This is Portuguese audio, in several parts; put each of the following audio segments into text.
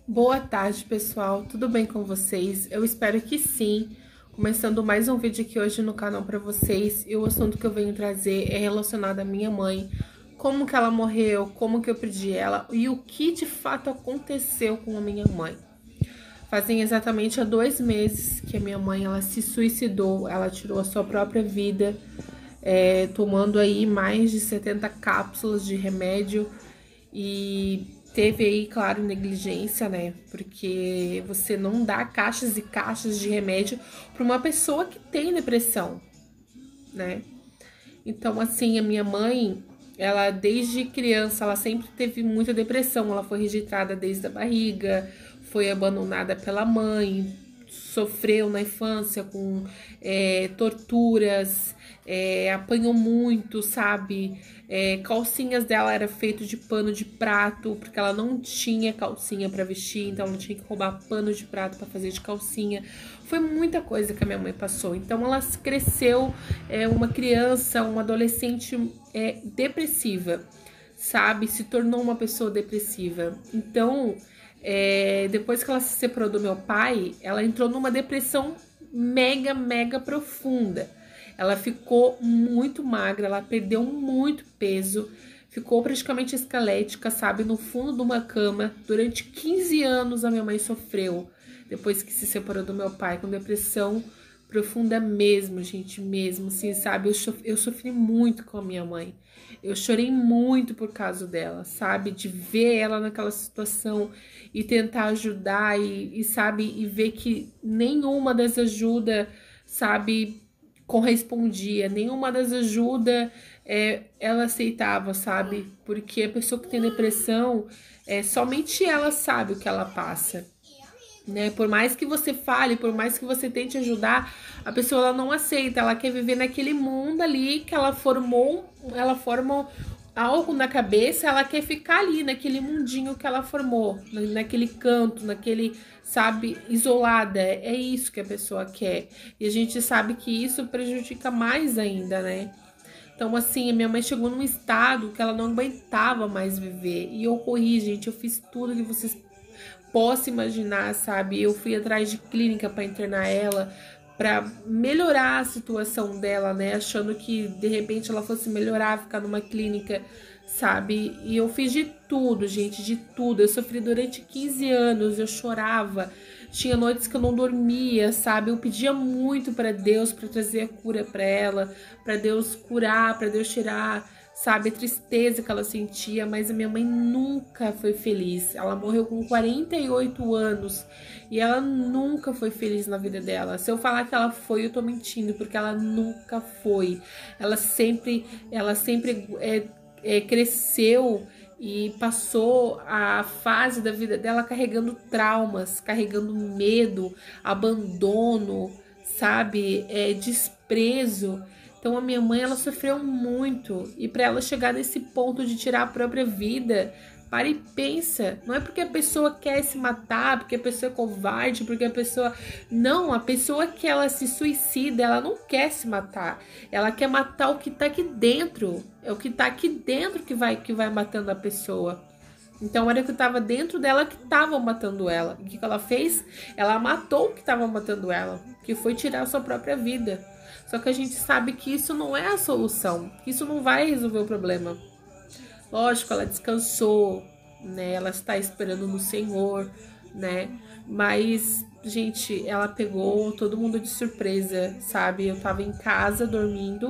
Boa tarde, pessoal. Tudo bem com vocês? Eu espero que sim. Começando mais um vídeo aqui hoje no canal para vocês. E o assunto que eu venho trazer é relacionado à minha mãe. Como que ela morreu, como que eu perdi ela e o que de fato aconteceu com a minha mãe. Fazem exatamente há 2 meses que a minha mãe ela se suicidou. Ela tirou a sua própria vida, tomando aí mais de 70 cápsulas de remédio. E teve aí, claro, negligência, né? Porque você não dá caixas e caixas de remédio para uma pessoa que tem depressão, né? Então, assim, a minha mãe, ela desde criança, ela sempre teve muita depressão. Ela foi rejeitada desde a barriga, foi abandonada pela mãe, sofreu na infância com torturas, apanhou muito, sabe? Calcinhas dela era feito de pano de prato, porque ela não tinha calcinha para vestir, então ela tinha que roubar pano de prato para fazer de calcinha. Foi muita coisa que a minha mãe passou. Então ela cresceu uma criança, uma adolescente depressiva, sabe? Se tornou uma pessoa depressiva. Então, depois que ela se separou do meu pai, ela entrou numa depressão mega profunda. Ela ficou muito magra, ela perdeu muito peso, ficou praticamente esquelética, sabe? No fundo de uma cama. Durante 15 anos a minha mãe sofreu, depois que se separou do meu pai, com depressão profunda mesmo, gente, mesmo, assim, sabe? Eu sofri muito com a minha mãe. Eu chorei muito por causa dela, sabe? De ver ela naquela situação e tentar ajudar sabe? E ver que nenhuma das ajudas, sabe? Correspondia, nenhuma das ajudas ela aceitava, sabe? Porque a pessoa que tem depressão, somente ela sabe o que ela passa, né? Por mais que você fale, por mais que você tente ajudar, a pessoa ela não aceita, ela quer viver naquele mundo ali que ela forma algo na cabeça, ela quer ficar ali naquele mundinho que ela formou, naquele canto, naquele, sabe, isolada. É isso que a pessoa quer. E a gente sabe que isso prejudica mais ainda, né? Então, assim, a minha mãe chegou num estado que ela não aguentava mais viver. E eu corri, gente, eu fiz tudo que vocês possam imaginar, sabe? Eu fui atrás de clínica para internar ela, para melhorar a situação dela, né? Achando que de repente ela fosse melhorar, ficar numa clínica, sabe? E eu fiz de tudo, gente, de tudo. Eu sofri durante 15 anos, eu chorava. Tinha noites que eu não dormia, sabe? Eu pedia muito para Deus para trazer a cura para ela, para Deus curar, para Deus tirar, sabe, a tristeza que ela sentia, mas a minha mãe nunca foi feliz. Ela morreu com 48 anos e ela nunca foi feliz na vida dela. Se eu falar que ela foi, eu tô mentindo, porque ela nunca foi. Ela sempre cresceu e passou a fase da vida dela carregando traumas, carregando medo, abandono, sabe, desprezo. Então a minha mãe ela sofreu muito e para ela chegar nesse ponto de tirar a própria vida, para e pensa, não é porque a pessoa quer se matar, porque a pessoa é covarde, porque a pessoa não, a pessoa que ela se suicida, ela não quer se matar, ela quer matar o que tá aqui dentro, é o que tá aqui dentro que vai matando a pessoa. Então era o que estava dentro dela que estava matando ela. E o que ela fez? Ela matou o que estava matando ela, que foi tirar a sua própria vida. Só que a gente sabe que isso não é a solução, que isso não vai resolver o problema. Lógico, ela descansou, né? Ela está esperando no Senhor, né? Mas, gente, ela pegou todo mundo de surpresa, sabe? Eu tava em casa dormindo.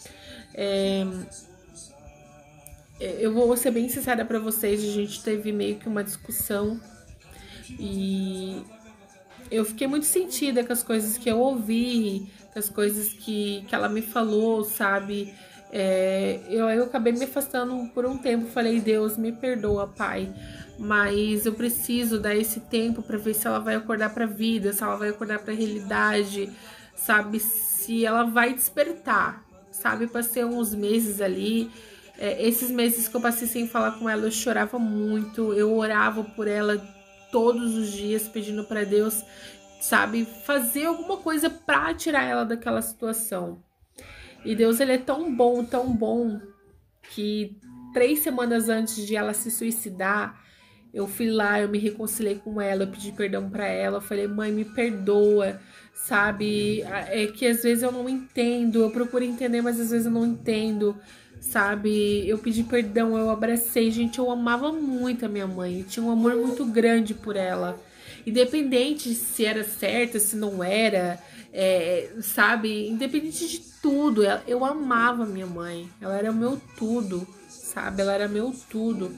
Eu vou ser bem sincera pra vocês, a gente teve meio que uma discussão e eu fiquei muito sentida com as coisas que eu ouvi, com as coisas que ela me falou, sabe? Eu acabei me afastando por um tempo, falei, Deus, me perdoa, Pai, mas eu preciso dar esse tempo pra ver se ela vai acordar pra vida, se ela vai acordar pra realidade, sabe? Se ela vai despertar, sabe? Passei uns meses ali, esses meses que eu passei sem falar com ela, eu chorava muito, eu orava por ela todos os dias, pedindo pra Deus, sabe, fazer alguma coisa pra tirar ela daquela situação. E Deus, ele é tão bom, que 3 semanas antes de ela se suicidar, Eu fui lá, eu me reconciliei com ela, eu pedi perdão pra ela, eu falei, mãe, me perdoa, sabe? É que às vezes eu não entendo, eu procuro entender, mas às vezes eu não entendo, sabe? Eu pedi perdão, eu abracei, gente, eu amava muito a minha mãe, eu tinha um amor muito grande por ela. Independente se era certa, se não era, sabe? Independente de tudo, eu amava minha mãe, ela era meu tudo, sabe? Ela era meu tudo.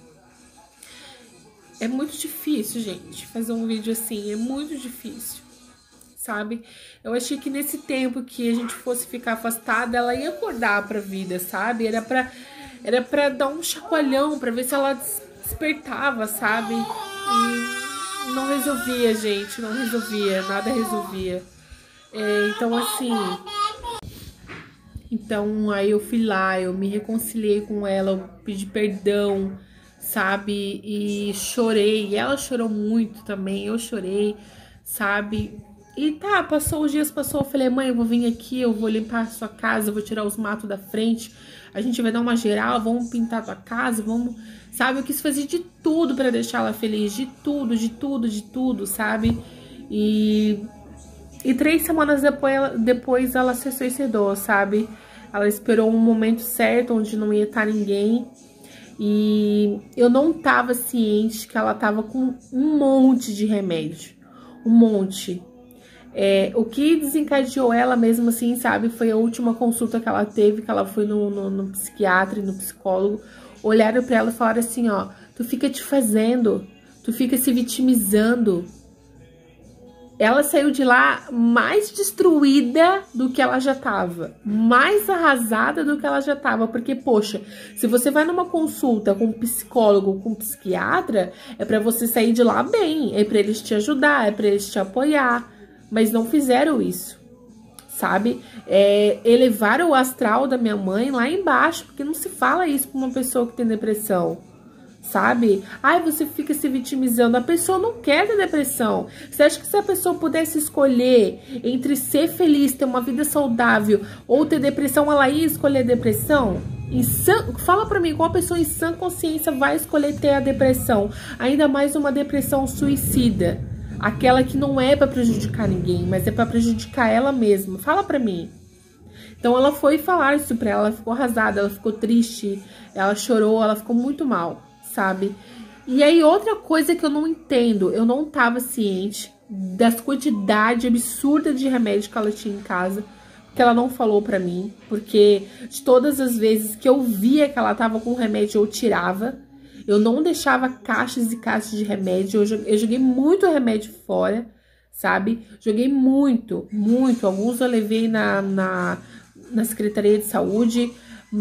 É muito difícil, gente, fazer um vídeo assim, é muito difícil, sabe? Eu achei que nesse tempo que a gente fosse ficar afastada, ela ia acordar pra vida, sabe? Era pra dar um chacoalhão, pra ver se ela despertava, sabe? E não resolvia, gente, não resolvia, nada resolvia. Então, assim, então aí eu fui lá, eu me reconciliei com ela, eu pedi perdão, sabe? E chorei, e ela chorou muito também, eu chorei, sabe? E tá, passou os dias, passou, eu falei, mãe, eu vou vir aqui, eu vou limpar a sua casa, eu vou tirar os matos da frente, a gente vai dar uma geral, vamos pintar a tua casa, vamos, sabe? Eu quis fazer de tudo pra deixar ela feliz, de tudo, de tudo, de tudo, sabe? E 3 semanas depois ela se suicidou, sabe? Ela esperou um momento certo onde não ia estar ninguém. E eu não tava ciente que ela tava com um monte de remédio. Um monte. O que desencadeou ela mesmo assim, sabe? Foi a última consulta que ela teve, que ela foi no psiquiatra e no psicólogo. Olharam pra ela e falaram assim, ó, tu fica te fazendo, tu fica se vitimizando. Ela saiu de lá mais destruída do que ela já tava, mais arrasada do que ela já tava, porque, poxa, se você vai numa consulta com um psicólogo, com um psiquiatra, é pra você sair de lá bem, é pra eles te ajudar, é pra eles te apoiar, mas não fizeram isso, sabe? Elevaram o astral da minha mãe lá embaixo, porque não se fala isso pra uma pessoa que tem depressão. Sabe? Ai, você fica se vitimizando. A pessoa não quer ter depressão. Você acha que se a pessoa pudesse escolher entre ser feliz, ter uma vida saudável ou ter depressão, ela ia escolher depressão? Fala pra mim, qual pessoa em sã consciência vai escolher ter a depressão? Ainda mais uma depressão suicida. Aquela que não é pra prejudicar ninguém, mas é pra prejudicar ela mesma. Fala pra mim. Então ela foi falar isso pra ela ficou arrasada, ela ficou triste, ela chorou, ela ficou muito mal. Sabe? E aí outra coisa que eu não entendo, eu não tava ciente das quantidades absurdas de remédio que ela tinha em casa, que ela não falou pra mim, porque de todas as vezes que eu via que ela tava com remédio, eu tirava, eu não deixava caixas e caixas de remédio, eu joguei muito remédio fora, sabe? Joguei muito, muito, alguns eu levei na Secretaria de Saúde,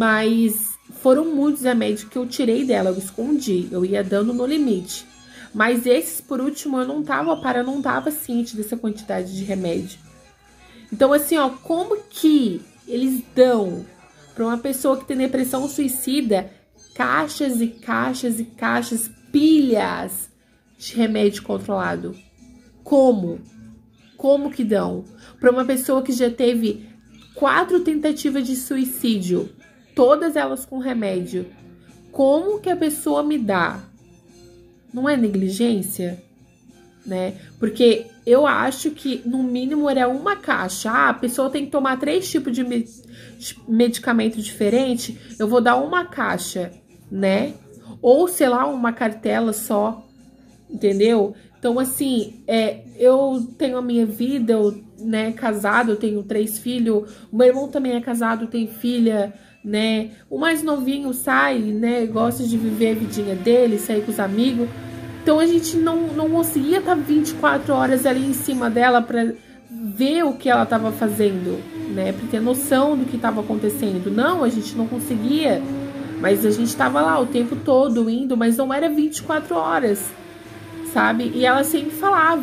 mas foram muitos remédios que eu tirei dela, eu escondi, eu ia dando no limite. Mas esses, por último, eu não tava ciente dessa quantidade de remédio. Então, assim, ó, como que eles dão para uma pessoa que tem depressão suicida caixas e caixas e caixas, pilhas de remédio controlado? Como? Como que dão? Para uma pessoa que já teve 4 tentativas de suicídio, todas elas com remédio. Como que a pessoa me dá? Não é negligência? Né? Porque eu acho que no mínimo era uma caixa. Ah, a pessoa tem que tomar 3 tipos de medicamento diferente. Eu vou dar uma caixa, né? Ou, sei lá, uma cartela só. Entendeu? Então, assim, eu tenho a minha vida, eu, né, casado, eu tenho 3 filhos. O meu irmão também é casado, tem filha, né? O mais novinho sai, né? Gosta de viver a vidinha dele, sair com os amigos. Então a gente não conseguia estar 24 horas ali em cima dela pra ver o que ela estava fazendo, né? Pra ter noção do que estava acontecendo. Não, a gente não conseguia. Mas a gente estava lá o tempo todo indo, mas não era 24 horas, sabe? E ela sempre falava,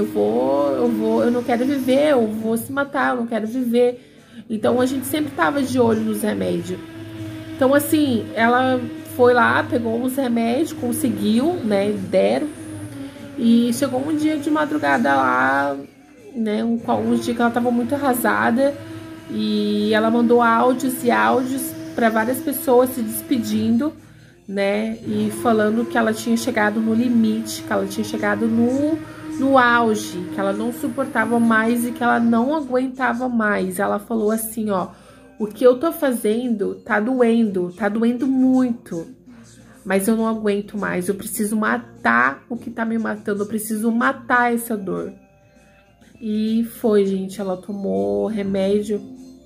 eu não quero viver, eu vou se matar, eu não quero viver. Então a gente sempre tava de olho nos remédios. Então assim, ela foi lá, pegou uns remédios, conseguiu, né, deram. E chegou um dia de madrugada lá, né, um dia que ela tava muito arrasada. E ela mandou áudios e áudios para várias pessoas se despedindo, né? E falando que ela tinha chegado no limite, que ela tinha chegado no auge, que ela não suportava mais e que ela não aguentava mais. Ela falou assim, ó, o que eu tô fazendo tá doendo muito, mas eu não aguento mais, eu preciso matar o que tá me matando, eu preciso matar essa dor. E foi, gente, ela tomou remédio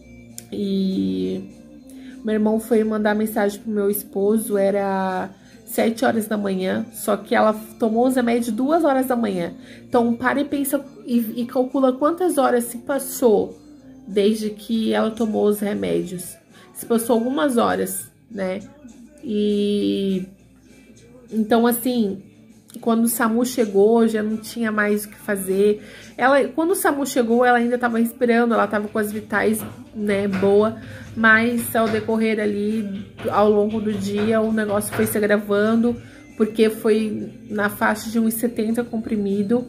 e meu irmão foi mandar mensagem pro meu esposo, era 7 horas da manhã, só que ela tomou os remédios 2 horas da manhã. Então, para e pensa e calcula quantas horas se passou desde que ela tomou os remédios. Se passou algumas horas, né? E então, assim, quando o SAMU chegou, já não tinha mais o que fazer. Quando o SAMU chegou, ela ainda estava respirando, ela estava com as vitais, né, boa. Mas ao decorrer ali, ao longo do dia, o negócio foi se agravando, porque foi na faixa de uns 70 comprimido.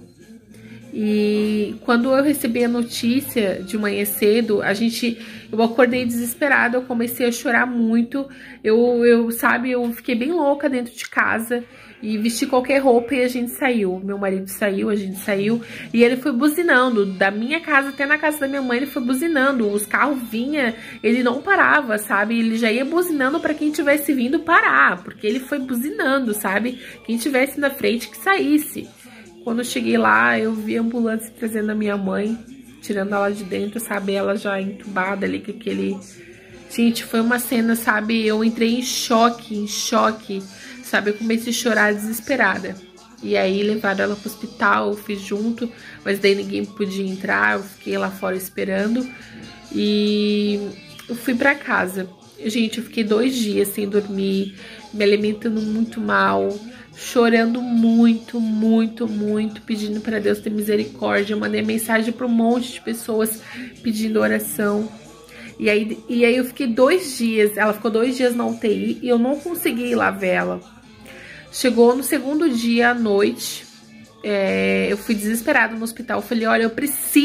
E quando eu recebi a notícia de manhã cedo, eu acordei desesperada, eu comecei a chorar muito. Eu fiquei bem louca dentro de casa e vesti qualquer roupa e a gente saiu. Meu marido saiu, a gente saiu e ele foi buzinando da minha casa até na casa da minha mãe, ele foi buzinando. Os carros vinham, ele não parava, sabe? Ele já ia buzinando para quem tivesse vindo parar, porque ele foi buzinando, sabe? Quem tivesse na frente que saísse. Quando eu cheguei lá, eu vi a ambulância trazendo a minha mãe, tirando ela de dentro, sabe? Ela já entubada ali com aquele... Gente, foi uma cena, sabe? Eu entrei em choque, sabe? Eu comecei a chorar desesperada. E aí levaram ela pro hospital, eu fiz junto, mas daí ninguém podia entrar, eu fiquei lá fora esperando. E eu fui pra casa. Gente, eu fiquei 2 dias sem dormir, me alimentando muito mal, chorando muito, pedindo para Deus ter misericórdia. Eu mandei mensagem para um monte de pessoas pedindo oração. E aí eu fiquei 2 dias, ela ficou 2 dias na UTI e eu não consegui ir lá ver ela. Chegou no segundo dia à noite, eu fui desesperada no hospital. Eu falei, olha, eu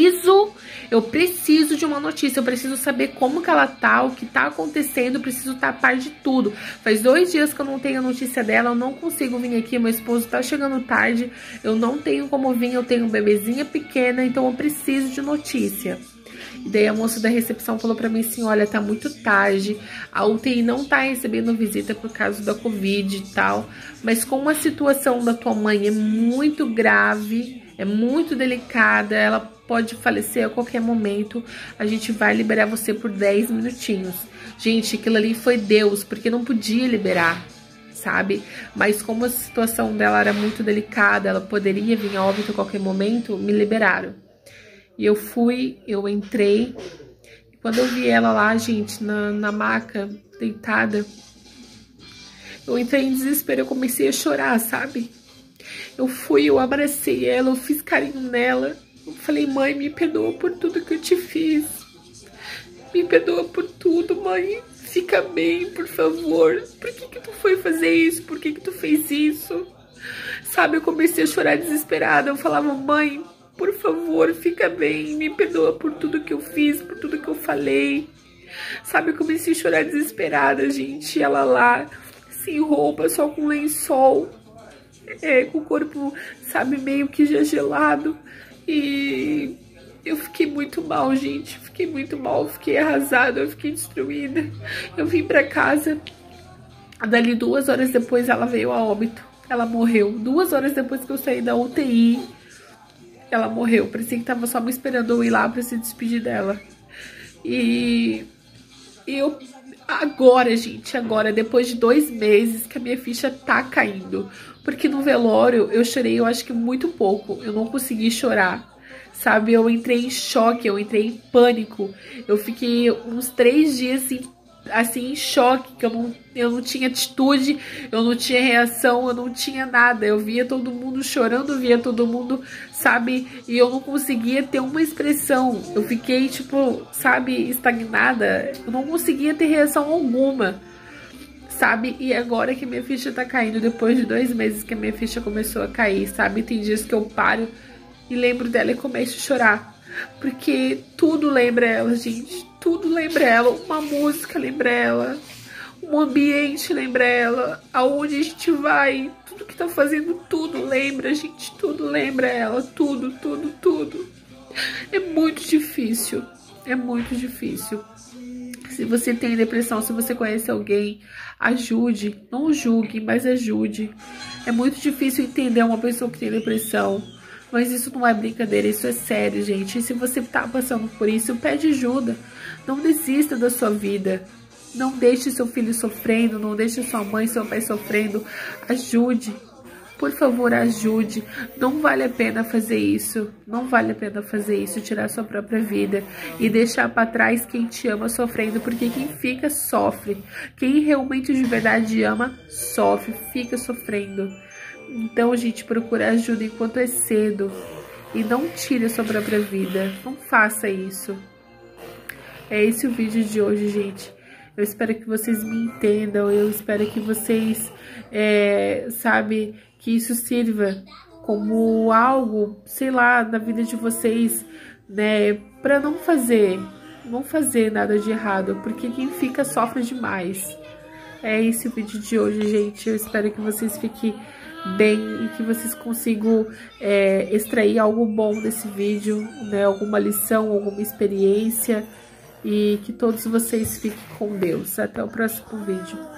preciso de uma notícia, eu preciso saber como que ela tá, o que tá acontecendo, eu preciso estar a par de tudo. Faz 2 dias que eu não tenho a notícia dela, eu não consigo vir aqui, meu esposo tá chegando tarde, eu não tenho como vir, eu tenho uma bebezinha pequena, então eu preciso de notícia. E daí a moça da recepção falou pra mim assim, olha, tá muito tarde, a UTI não tá recebendo visita por causa da Covid e tal, mas como a situação da tua mãe é muito grave, é muito delicada, ela pode falecer a qualquer momento, a gente vai liberar você por 10 minutinhos. Gente, aquilo ali foi Deus, porque não podia liberar, sabe? Mas como a situação dela era muito delicada, ela poderia vir a óbito a qualquer momento, me liberaram. E eu fui, eu entrei, e quando eu vi ela lá, gente, na maca, deitada, eu entrei em desespero, eu comecei a chorar, sabe? Eu fui, eu abracei ela, eu fiz carinho nela, eu falei, mãe, me perdoa por tudo que eu te fiz, me perdoa por tudo, mãe, fica bem, por favor, por que tu foi fazer isso, por que tu fez isso? Sabe, eu comecei a chorar desesperada, eu falava, mãe, por favor, fica bem, me perdoa por tudo que eu fiz, por tudo que eu falei. Sabe, eu comecei a chorar desesperada, gente. Ela lá, sem roupa, só com lençol, com o corpo, sabe, meio que já gelado. E eu fiquei muito mal, gente. Fiquei muito mal, fiquei arrasada, eu fiquei destruída. Eu vim pra casa, dali 2 horas depois ela veio a óbito. Ela morreu. 2 horas depois que eu saí da UTI, ela morreu. Parecia que tava só me esperando eu ir lá pra se despedir dela. E eu agora, gente, agora, depois de 2 meses que a minha ficha tá caindo. Porque no velório eu chorei, eu acho que muito pouco. Eu não consegui chorar, sabe? Eu entrei em choque, eu entrei em pânico. Eu fiquei uns 3 dias assim em choque, que eu não tinha atitude, eu não tinha reação, eu não tinha nada. Eu via todo mundo chorando, via todo mundo, sabe? E eu não conseguia ter uma expressão. Eu fiquei, tipo, sabe, estagnada. Eu não conseguia ter reação alguma, sabe? E agora que minha ficha tá caindo, depois de 2 meses que a minha ficha começou a cair, sabe? Tem dias que eu paro e lembro dela e começo a chorar. Porque tudo lembra ela, gente. Tudo lembra ela. Uma música lembra ela. Um ambiente lembra ela. Aonde a gente vai, tudo que tá fazendo, tudo lembra a gente, tudo lembra ela, tudo, tudo, tudo. É muito difícil, é muito difícil. Se você tem depressão, se você conhece alguém, ajude, não julgue, mas ajude. É muito difícil entender uma pessoa que tem depressão, mas isso não é brincadeira, isso é sério, gente. E se você tá passando por isso, pede ajuda. Não desista da sua vida. Não deixe seu filho sofrendo, não deixe sua mãe, seu pai sofrendo. Ajude. Por favor, ajude. Não vale a pena fazer isso. Não vale a pena fazer isso, tirar sua própria vida e deixar pra trás quem te ama sofrendo, porque quem fica sofre. Quem realmente de verdade ama sofre, fica sofrendo. Então, gente, procure ajuda enquanto é cedo e não tire a sua própria vida. Não faça isso. É esse o vídeo de hoje, gente. Eu espero que vocês me entendam, eu espero que vocês, sabe, que isso sirva como algo, sei lá, na vida de vocês, né, pra não fazer nada de errado, porque quem fica sofre demais. É esse o vídeo de hoje, gente. Eu espero que vocês fiquem bem e que vocês consigam extrair algo bom desse vídeo, né, alguma lição, alguma experiência. E que todos vocês fiquem com Deus. Até o próximo vídeo.